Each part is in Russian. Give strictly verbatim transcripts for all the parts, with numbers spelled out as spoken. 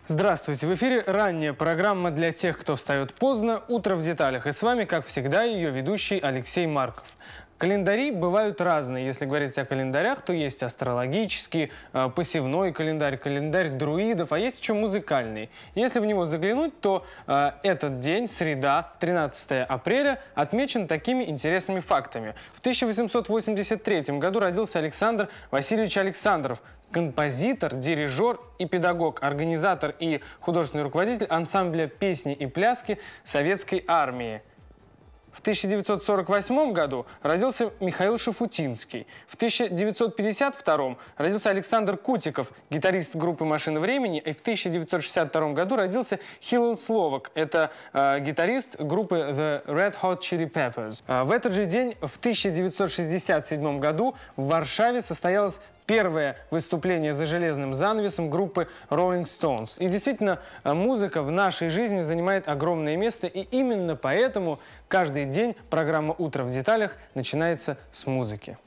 Здравствуйте! В эфире ранняя программа для тех, кто встает поздно «Утро в деталях». И с вами, как всегда, ее ведущий Алексей Марков. Календари бывают разные. Если говорить о календарях, то есть астрологический, посевной календарь, календарь друидов, а есть еще музыкальный. Если в него заглянуть, то э, этот день, среда, тринадцатое апреля, отмечен такими интересными фактами. В тысяча восемьсот восемьдесят третьем году родился Александр Васильевич Александров, композитор, дирижер и педагог, организатор и художественный руководитель ансамбля песни и пляски Советской армии. В тысяча девятьсот сорок восьмом году родился Михаил Шафутинский. В тысяча девятьсот пятьдесят втором родился Александр Кутиков, гитарист группы «Машина времени». И в тысяча девятьсот шестьдесят втором году родился Хиллел Словак. Это э, гитарист группы The Red Hot Chili Peppers. Э, в этот же день, в тысяча девятьсот шестьдесят седьмом году, в Варшаве состоялось первое выступление за железным занавесом группы Rolling Stones. И действительно, музыка в нашей жизни занимает огромное место, и именно поэтому каждый день программа «Утро в деталях» начинается с музыки.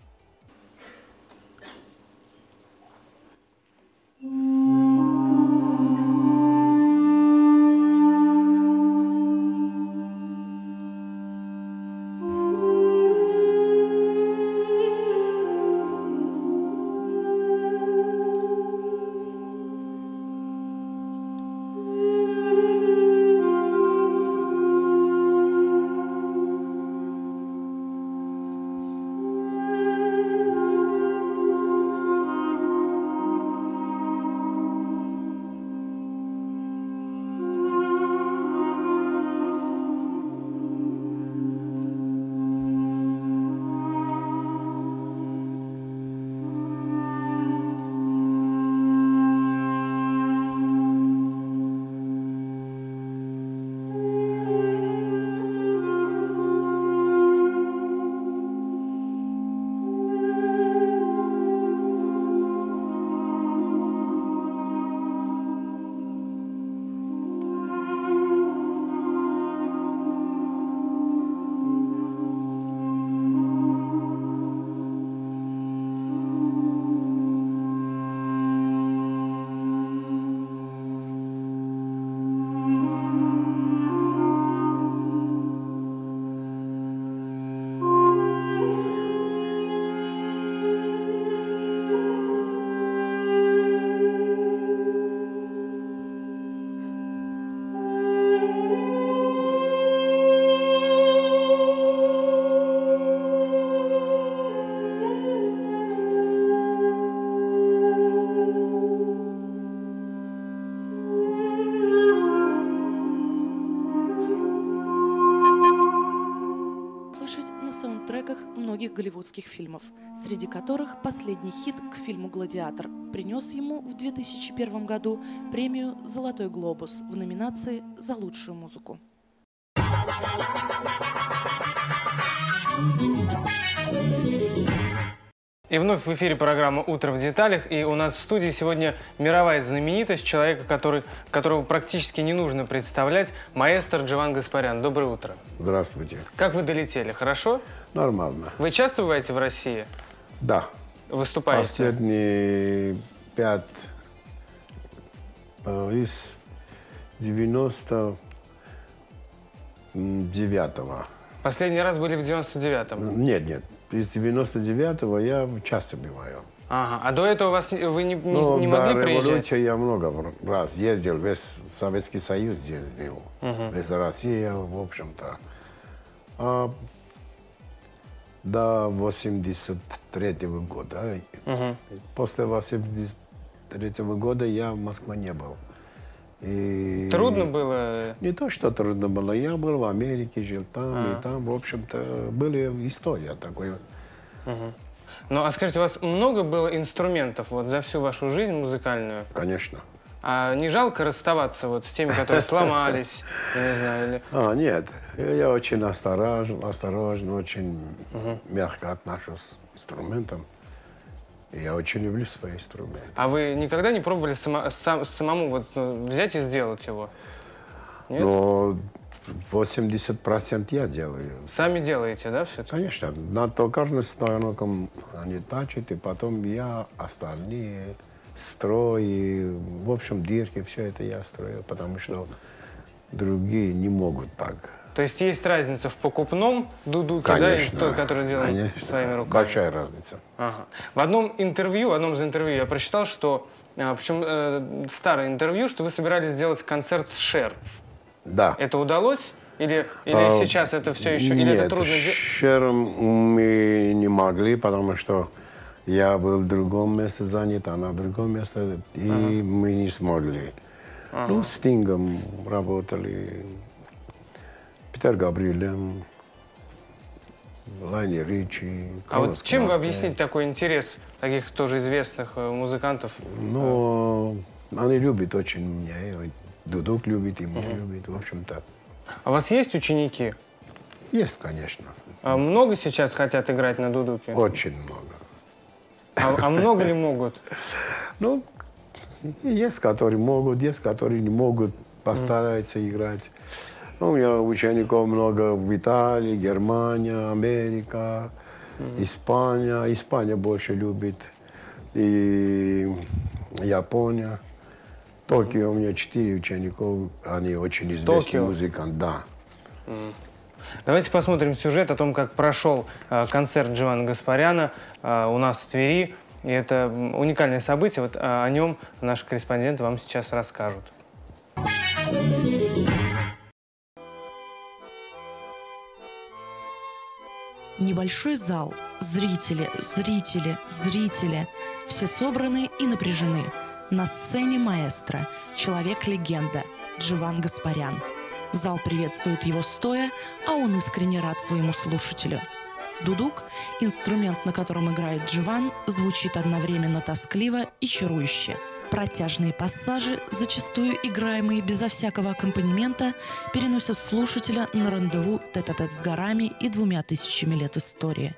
Многих голливудских фильмов, среди которых последний хит к фильму «Гладиатор» принес ему в две тысячи первом году премию «Золотой глобус» в номинации «За лучшую музыку». И вновь в эфире программа «Утро в деталях». И у нас в студии сегодня мировая знаменитость, человека, который, которого практически не нужно представлять, маэстро Джован Гаспарян. Доброе утро. Здравствуйте. Как вы долетели? Хорошо? Нормально. Вы часто бываете в России? Да. Выступаете? Последние пять из девяносто девятого. Последний раз были в девяносто девятом? Нет, нет. Из девяносто девятого я часто бываю. Ага. А до этого вас вы не, ну, не могли до приезжать? революции я много раз ездил, весь Советский Союз ездил, угу. весь Россия, в общем-то. А до восемьдесят третьего года. Угу. После восемьдесят третьего года я в Москве не был. И трудно было? Не то, что трудно было. Я был в Америке, жил там, а. и там, в общем-то, были истории такой. Угу. Ну, а скажите, у вас много было инструментов вот за всю вашу жизнь музыкальную? Конечно. А не жалко расставаться вот с теми, которые сломались, я не знаю, или... А, нет. Я очень осторожен, осторожен, очень угу. мягко отношусь к инструментам. Я очень люблю свои инструменты. А вы никогда не пробовали само, сам, самому вот, ну, взять и сделать его? Нет? Но восемьдесят процентов я делаю. Сами делаете, да, все-таки? Конечно. На токарным станком они тачат, и потом я остальные строй, и, в общем, дырки, все это я строил, потому что другие не могут так. То есть есть разница в покупном дудуке, да, и тот, который делает конечно, своими руками? Большая разница. Ага. В одном интервью, в одном из интервью я прочитал, что, причем э, старое интервью, что вы собирались сделать концерт с Шер. Да. Это удалось? Или, или а, сейчас это все еще, или нет, это трудно сделать? С Шером мы не могли, потому что я был в другом месте занят, она в другом месте, и ага. мы не смогли. Ага. Ну, с Стингом работали, Питер Габриэлем, Лайни Ричи. А вот чем вы объясните такой интерес таких тоже известных музыкантов? Ну, они любят очень меня, Дудук любит, и меня uh-huh. любит, в общем-то. А у вас есть ученики? Есть, конечно. А много сейчас хотят играть на дудуке? Очень много. А, а много ли могут? Ну, есть, которые могут, есть, которые не могут, постараются mm. играть. Ну, у меня учеников много в Италии, Германия, Америка, mm. Испания. Испания больше любит. И Япония. Токио, mm. у меня четыре учеников, они очень в известные Токио. Музыканты. Да. Mm. Давайте посмотрим сюжет о том, как прошел э, концерт Дживана Гаспаряна э, у нас в Твери. И это уникальное событие. Вот э, о нем наши корреспонденты вам сейчас расскажут. Небольшой зал. Зрители, зрители, зрители. Все собраны и напряжены. На сцене маэстро, человек-легенда, Дживан Гаспарян. Зал приветствует его стоя, а он искренне рад своему слушателю. Дудук, инструмент, на котором играет Дживан, звучит одновременно тоскливо и чарующе. Протяжные пассажи, зачастую играемые безо всякого аккомпанемента, переносят слушателя на рандеву тет-а-тет с горами и двумя тысячами лет истории.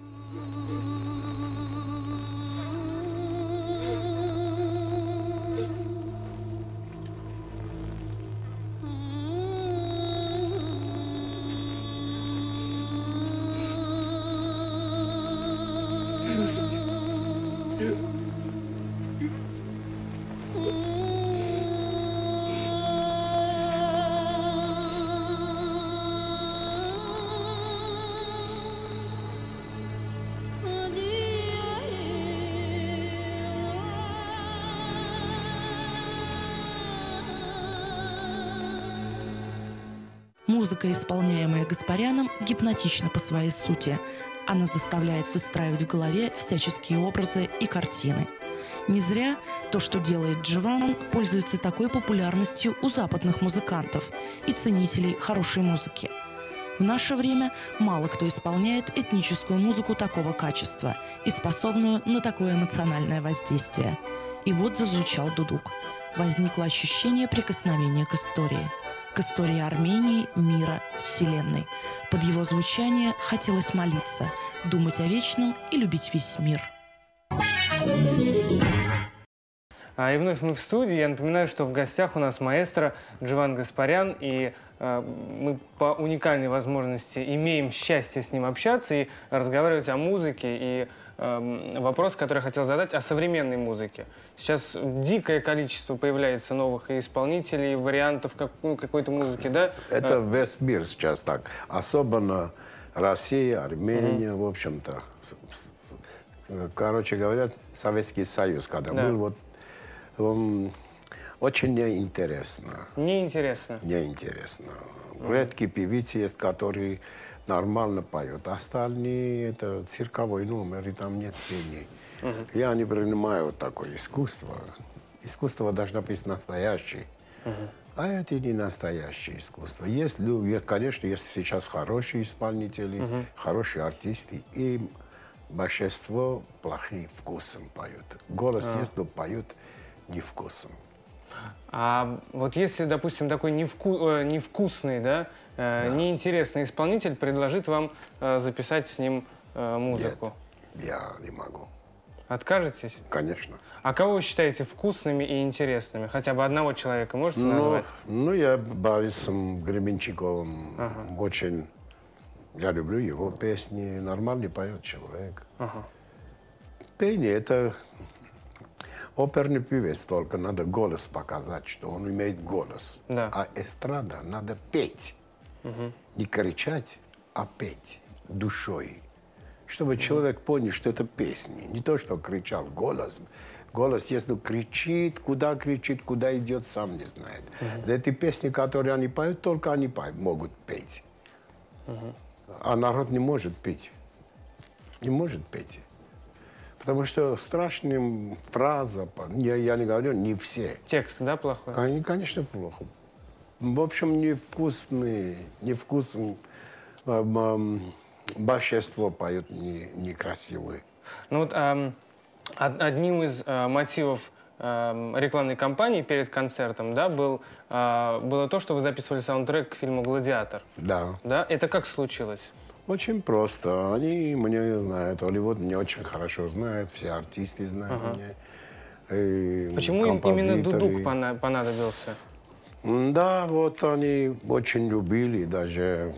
Музыка, исполняемая Гаспаряном, гипнотична по своей сути. Она заставляет выстраивать в голове всяческие образы и картины. Не зря то, что делает Дживан, пользуется такой популярностью у западных музыкантов и ценителей хорошей музыки. В наше время мало кто исполняет этническую музыку такого качества и способную на такое эмоциональное воздействие. И вот зазвучал дудук. Возникло ощущение прикосновения к истории. К истории Армении, мира, Вселенной. Под его звучание хотелось молиться, думать о вечном и любить весь мир. А, и вновь мы в студии. Я напоминаю, что в гостях у нас маэстро Дживан Гаспарян, и э, мы по уникальной возможности имеем счастье с ним общаться и разговаривать о музыке. И э, вопрос, который я хотел задать, о современной музыке. Сейчас дикое количество появляется новых исполнителей, вариантов как, ну, какой-то музыки, да? Это весь мир сейчас так. Особенно Россия, Армения, mm-hmm. в общем-то. Короче говоря, Советский Союз, когда да. был, вот, он, очень неинтересно. Неинтересно? Неинтересно. Mm-hmm. Редкие певицы есть, которые нормально поют. Остальные — это цирковой номер, и там нет пения. Mm-hmm. Я не принимаю такое искусство. Искусство должно быть настоящее. Mm-hmm. А это не настоящее искусство. Есть, конечно, есть сейчас хорошие исполнители, mm-hmm. хорошие артисты. И большинство плохим вкусом поют. Голос а. есть, но поют невкусом. А вот если, допустим, такой невку... э, невкусный, да, э, да. неинтересный исполнитель предложит вам э, записать с ним э, музыку? Нет, я не могу. Откажетесь? Конечно. А кого вы считаете вкусными и интересными? Хотя бы одного человека можете ну, назвать? Ну, я Борисом Гребенщиковым ага. очень... Я люблю его песни, нормальный поет человек. Ага. Пение — это Оперный певец только надо голос показать, что он имеет голос. Да. А эстрада надо петь. Угу. Не кричать, а петь душой. Чтобы угу. человек понял, что это песни. Не то, что кричал голос. Голос, если кричит, куда кричит, куда идет, сам не знает. Угу. Эти песни, которые они поют, только они поют, могут петь. Угу. А народ не может петь. Не может петь. Потому что страшная фраза, я, я не говорю, не все. Текст, да, плохой? Конечно, плохо. В общем, невкусный, невкусный, божество поют не, некрасивые. Ну вот эм, одним из э, мотивов э, рекламной кампании перед концертом, да, был, э, было то, что вы записывали саундтрек к фильму «Гладиатор». Да. Да? Это как случилось? Очень просто. Они меня знают. Оливуд меня очень хорошо знает. Все артисты знают ага. меня. И почему им именно дудук понадобился? Да, вот они очень любили. Даже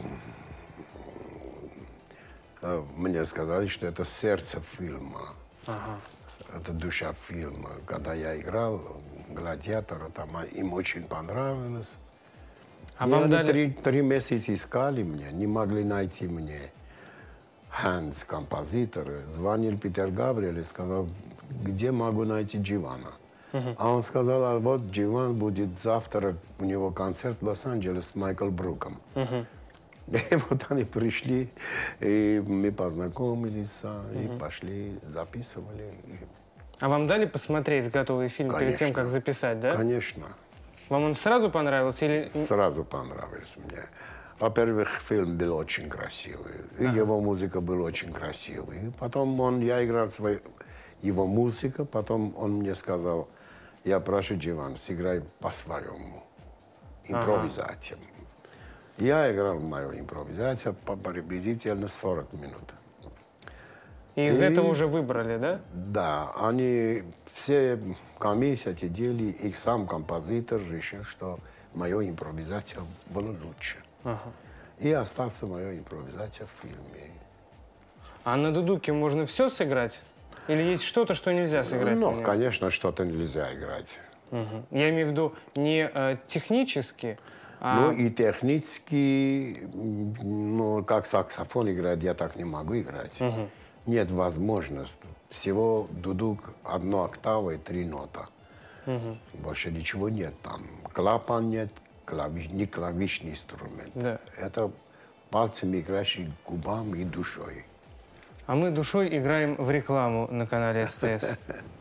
мне сказали, что это сердце фильма. Ага. Это душа фильма. Когда я играл «Гладиатора», там им очень понравилось. А вам дали... три, три месяца искали меня, не могли найти мне. Ханс, композитор, звонил Питер Габриэль и сказал, где могу найти Дживана. Uh-huh. А он сказал, а вот Дживан будет завтра, у него концерт в Лос-Анджелес с Майклом Бруком. Uh-huh. И вот они пришли, и мы познакомились, uh-huh. и пошли, записывали. А вам дали посмотреть готовый фильм Конечно. перед тем, как записать, да? Конечно. Вам он сразу понравился? Или... Сразу понравился мне. Во-первых, фильм был очень красивый. И ага. его музыка была очень красивая. Потом он, я играл свой, его музыку, потом он мне сказал, я прошу, Дживан, сыграй по-своему. Импровизация. Ага. Я играл мою импровизацию по приблизительно сорок минут. И из и, этого уже выбрали, да? Да, они все комиссия сидели, и сам композитор решил, что моя импровизация была лучше. Ага. И остался моя импровизация в фильме. А на дудуке можно все сыграть? Или есть что-то, что нельзя сыграть? Ну, конечно, что-то нельзя играть. Угу. Я имею в виду не э, технически, а... Ну, и технически, ну, как саксофон играть, я так не могу играть. Угу. Нет возможности. Всего дудук одна октава и три нота. Угу. Больше ничего нет там. Клапан нет, клавиш, не клавишный инструмент. Да. Это пальцами играешь губами и душой. А мы душой играем в рекламу на канале СТС.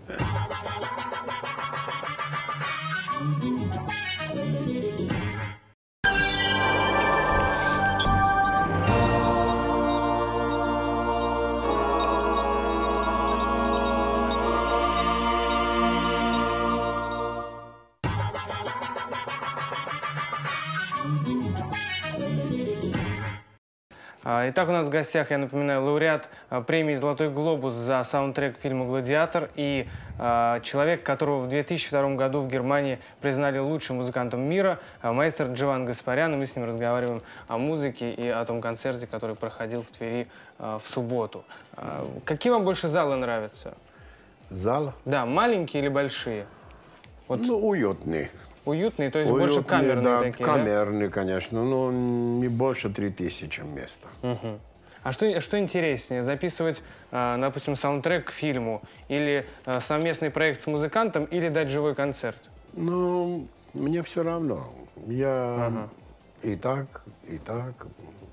Итак, у нас в гостях, я напоминаю, лауреат премии «Золотой глобус» за саундтрек к фильму «Гладиатор» и э, человек, которого в две тысячи втором году в Германии признали лучшим музыкантом мира, э, маэстро Дживан Гаспарян. И мы с ним разговариваем о музыке и о том концерте, который проходил в Твери э, в субботу. Э, какие вам больше залы нравятся? Зал? Да, маленькие или большие? Вот. Ну, уютные. Уютные, то есть Уютные, больше камерные да, такие, камерные, да? конечно, но не больше три тысячи места. Угу. А что, что интереснее, записывать, э, допустим, саундтрек к фильму, или э, совместный проект с музыкантом, или дать живой концерт? Ну, мне все равно. Я ага. и так, и так.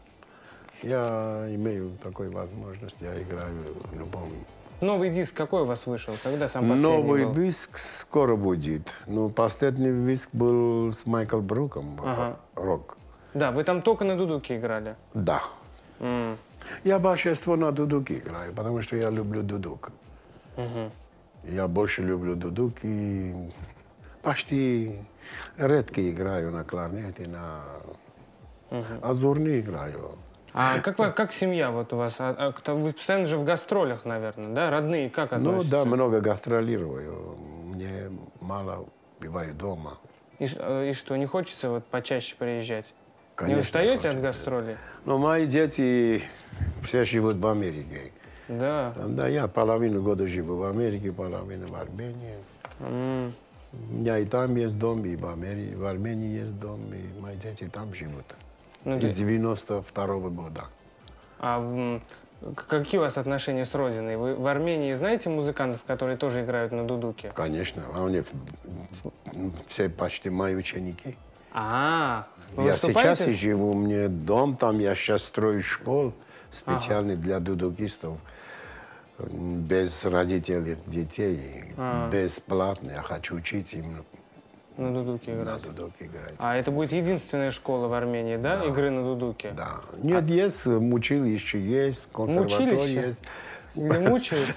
Я имею такую возможность, я играю в любом. Новый диск какой у вас вышел? Когда сам последний Новый был? диск скоро будет. Ну, последний диск был с Майклом Бруком, ага. рок. Да, вы там только на дудуке играли? Да. Mm. Я большинство на дудуке играю, потому что я люблю дудук. Mm-hmm. Я больше люблю дудук и почти редко играю на кларнете, на mm-hmm. азурный играю. А как, вы, как семья вот у вас? А, а, вы постоянно же в гастролях, наверное, да? Родные как относятся? Ну да, много гастролирую. Мне мало бываю дома. И, и что, не хочется вот почаще приезжать? Конечно, не устаете хочется. от гастролей? Но мои дети все живут в Америке. Да. Да, я половину года живу в Америке, половину в Армении. М. У меня и там есть дом, и в Америке, в Армении есть дом, и мои дети там живут. Ну, С да. девяносто второго года. А м, к- какие у вас отношения с родиной? Вы в Армении знаете музыкантов, которые тоже играют на дудуке? Конечно, они все почти мои ученики. А, вы Я сейчас выступаете и с- живу, у меня дом там, я сейчас строю школу специальный для дудукистов. м, Без родителей детей, А. бесплатно. Я хочу учить им на дудуке играть? на дудуке играть. А это будет единственная школа в Армении, да, игры на дудуке? Да. Нет, есть училище, есть консерватория, Училище? есть. Где мучают?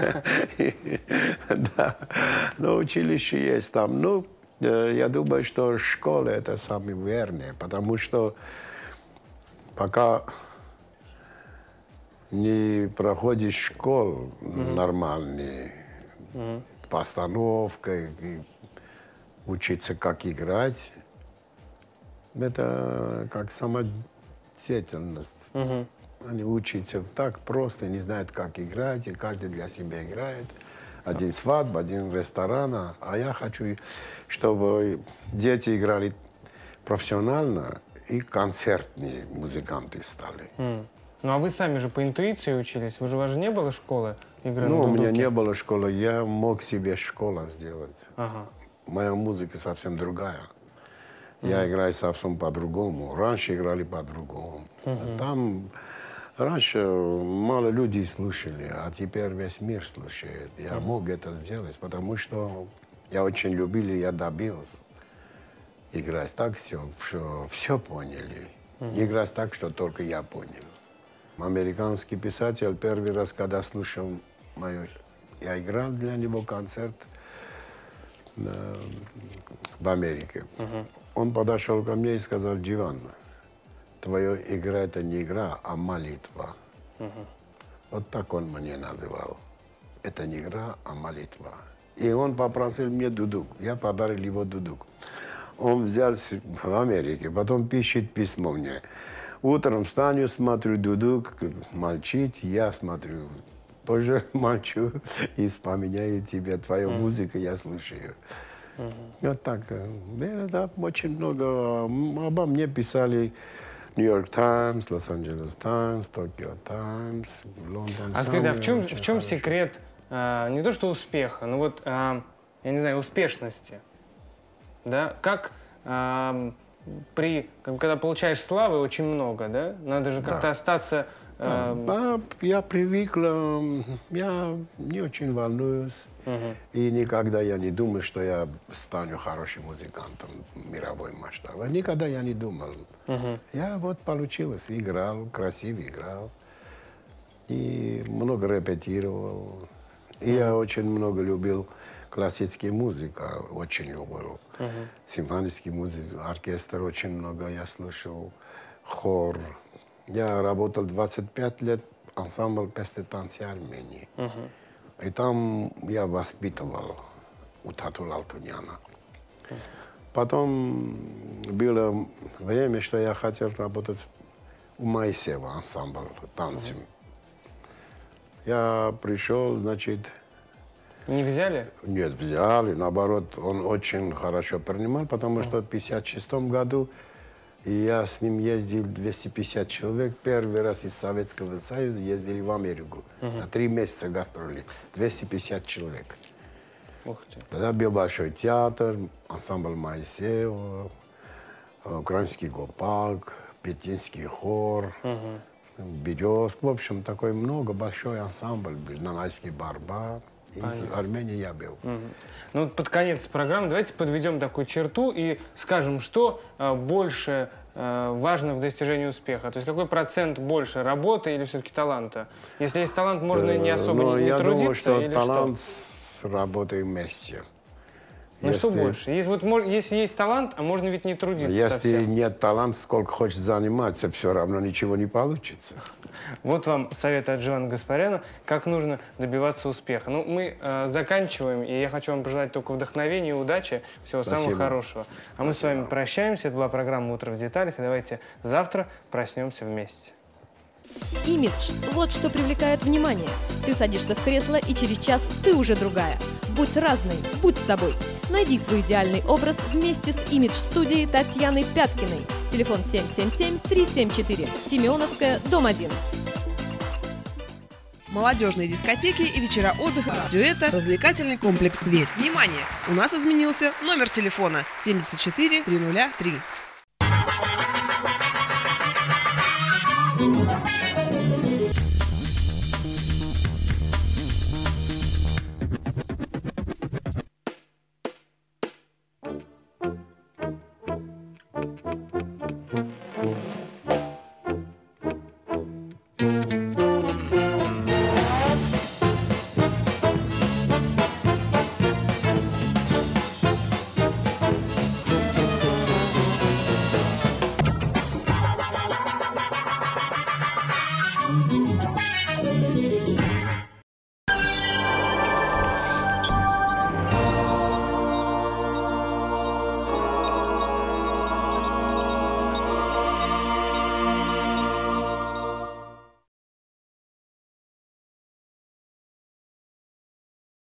Да, но училище есть там. Ну, э, я думаю, что школа это самое верное, потому что пока не проходишь школу нормальные, постановкой, и учиться как играть, это как самодеятельность. Мгм. Они учатся так просто, не знают, как играть, и каждый для себя играет. Один свадьба, один ресторан, а- а я хочу, чтобы дети играли профессионально и концертные музыканты стали. М. Ну а вы сами же по интуиции учились? Вы же, у вас же не было школы игры Ну, на у меня дудуке? не было школы, я мог себе школу сделать. Ага. Моя музыка совсем другая. Я играю совсем по-другому. Раньше играли по-другому. Там раньше мало людей слушали, а теперь весь мир слушает. Я мог это сделать, потому что я очень любил, и я добился играть так, все, что все поняли. Не играть так, что только я понял. Американский писатель первый раз, когда слушал мою... Я играл для него концерт э, в Америке. Он подошел ко мне и сказал: Дживан, твоя игра это не игра, а молитва. Вот так он мне называл. Это не игра, а молитва. И он попросил мне дудук. Я подарил его дудук. Он взял с- в Америке, потом пишет письмо мне. Утром встану, смотрю дудук, молчит, я смотрю, тоже молчу и вспоминаю тебе, твою музыку я слушаю. Вот так. э, Да, очень много м, обо мне писали Нью-Йорк Таймс, Лос-Анджелес Таймс, Токио Таймс, Лондон. А скажите, а в чем, Очень в чем хорошо. секрет, а, не то что успеха, но вот, а, я не знаю, успешности? Да? Как а, при, как- когда получаешь славы очень много, да? Надо же как-то Да. остаться... а, А, я привык, м, я не очень волнуюсь. мгм. И никогда я не думал, что я стану хорошим музыкантом мировой масштаба. Никогда я не думал. Мгм. Я вот получилось, играл, красиво играл. И много репетировал. И я очень много любил классическую музыку, очень любил. Симфоническую музыку, оркестр очень много я слушал, хор. Я работал двадцать пять лет в ансамбле «Песни танцы Армении». И там я воспитывал у Татула Алтуняна. Потом было время, что я хотел работать у Моисеева ансамбль танцы. Я пришел, значит, Не взяли? нет, взяли, наоборот, он очень хорошо принимал, потому что в пятьдесят шестом году я с ним ездил двести пятьдесят человек, первый раз из Советского Союза ездили в Америку. На три месяца гастроли, двести пятьдесят человек. Ух ты. Тогда был Большой театр, ансамбль Моисеева, украинский гопак, пекинский хор, Березк. В общем, такой много, большой ансамбль был, нанайский барбар. Из Армении я был. Мгм. Ну вот под конец программы давайте подведем такую черту и скажем, что а, больше а, важно в достижении успеха. То есть какой процент больше, работы или все-таки таланта? Если есть талант, можно и не особо Но не, не я трудиться думаю, что или талант что? с работой вместе. Ну что Если- больше? Если, вот, мож- если есть талант, а можно ведь не трудиться Если совсем. нет таланта, сколько хочешь заниматься, все равно ничего не получится. Вот вам совет от Дживана Гаспаряна, как нужно добиваться успеха. Ну, мы э, заканчиваем, и я хочу вам пожелать только вдохновения и удачи, всего самого Спасибо. хорошего. А мы с вами прощаемся. Это была программа «Утро в деталях». И давайте завтра проснемся вместе. Имидж – вот что привлекает внимание. Ты садишься в кресло, и через час ты уже другая. Будь разной, будь собой. Найди свой идеальный образ вместе с имидж-студией Татьяны Пяткиной. Телефон семь семь семь три семь четыре. Семеновская, дом один. Молодежные дискотеки и вечера отдыха – все это развлекательный комплекс «Дверь». Внимание! У нас изменился номер телефона семьдесят четыре триста три.